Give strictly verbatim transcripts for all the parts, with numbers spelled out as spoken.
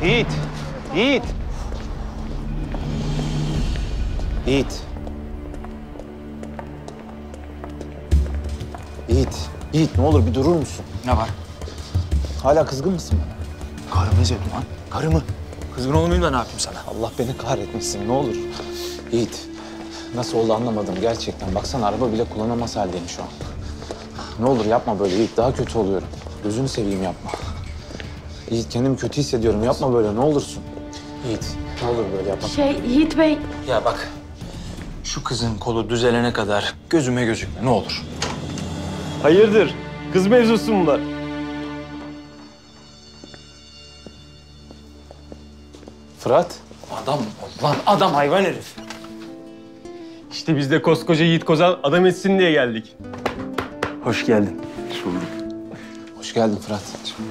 Yiğit. Yiğit. Yiğit. Yiğit. Yiğit ne olur bir durur musun? Ne var? Hala kızgın mısın bana? Karımı izledim lan. Karımı. Kızgın olmayayım da ne yapayım sana? Allah beni kahretmesin ne olur. Yiğit. Nasıl oldu anlamadım gerçekten. Baksana araba bile kullanamaz haldeyim şu an. Ne olur yapma böyle Yiğit. Daha kötü oluyorum. Gözünü seveyim yapma. Yiğit kendimi kötü hissediyorum. Yapma böyle ne olursun. Yiğit ne olur böyle yapma. Şey Yiğit Bey, Ya bak. Şu kızın kolu düzelene kadar gözüme gözükme ne olur. Hayırdır? Kız mevzusu mu var? Fırat. Adam ol lan adam hayvan herif. İşte biz de koskoca Yiğit Kozan adam etsin diye geldik. Hoş geldin. Hoş geldin Fırat.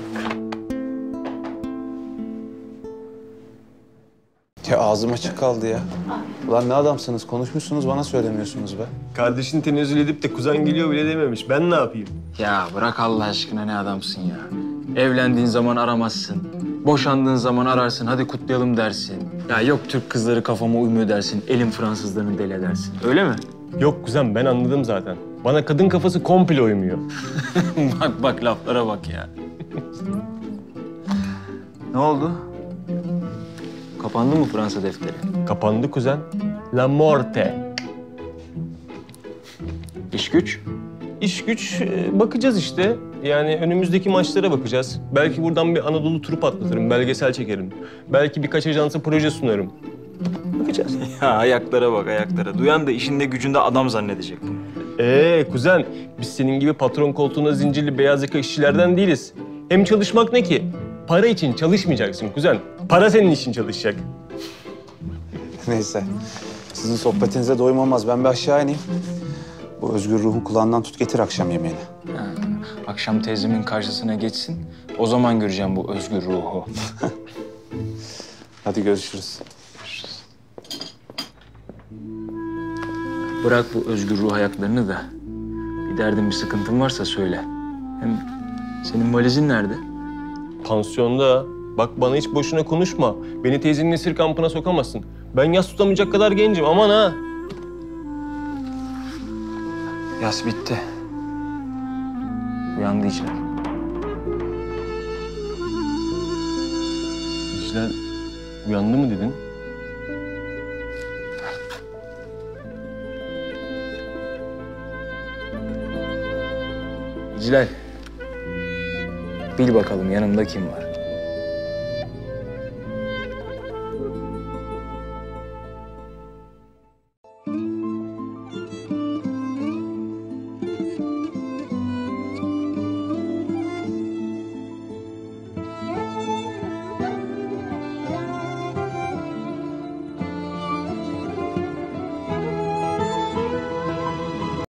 Ya ağzım açık kaldı ya. Ulan ne adamsınız? Konuşmuşsunuz bana söylemiyorsunuz be. Kardeşini tenezzül edip de kuzen geliyor bile dememiş. Ben ne yapayım? Ya bırak Allah aşkına ne adamsın ya. Evlendiğin zaman aramazsın. Boşandığın zaman ararsın, hadi kutlayalım dersin. Ya yok Türk kızları kafama uymuyor dersin, elin Fransızlarını deli edersin. Öyle mi? Yok kuzen ben anladım zaten. Bana kadın kafası komple uymuyor. Bak bak laflara bak ya. Ne oldu? Kapandı mı Fransa defteri? Kapandı kuzen. La morte. İş güç? İş güç e, bakacağız işte. Yani önümüzdeki maçlara bakacağız. Belki buradan bir Anadolu turu patlatırım, belgesel çekerim. Belki birkaç ajansa proje sunarım. Bakacağız. Ya ayaklara bak ayaklara. Duyan da işinde gücünde adam zannedecek bunu. Ee kuzen, biz senin gibi patron koltuğuna zincirli beyaz yaka işçilerden değiliz. Hem çalışmak ne ki? Para için çalışmayacaksın kuzen. Para senin için çalışacak. Neyse. Sizin sohbetinize doyum olmaz. Ben bir aşağı ineyim. Bu özgür ruhu kulağından tut getir akşam yemeğini. Ha, akşam teyzemin karşısına geçsin. O zaman göreceğim bu özgür ruhu. Hadi görüşürüz. Bırak bu özgür ruh ayaklarını da. Bir derdin, bir sıkıntın varsa söyle. Hem senin valizin nerede? Pansiyonda. Bak bana hiç boşuna konuşma. Beni teyzenin esir kampına sokamazsın. Ben yas tutamayacak kadar gencim aman ha. Yas bitti. Uyandı İclal. İclal uyandı mı dedin? İclal. Bil bakalım yanımda kim var?